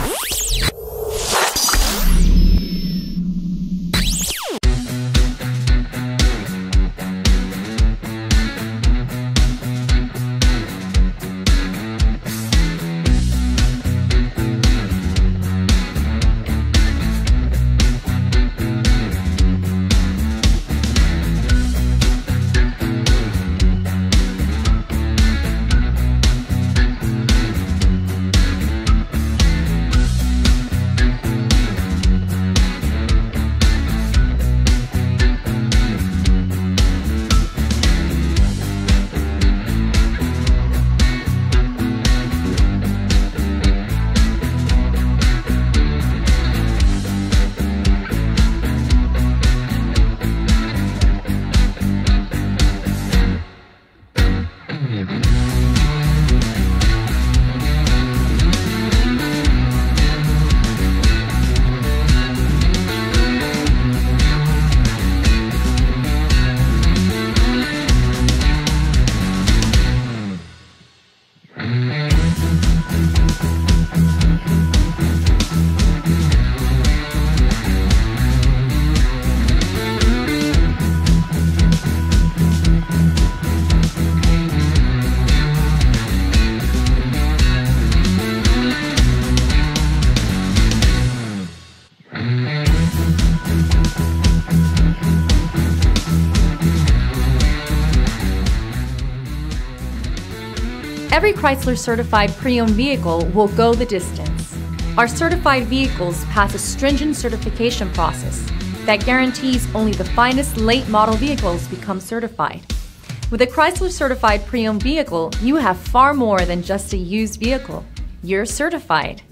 Every Chrysler certified pre-owned vehicle will go the distance. Our certified vehicles pass a stringent certification process that guarantees only the finest late model vehicles become certified. With a Chrysler certified pre-owned vehicle, you have far more than just a used vehicle. You're certified.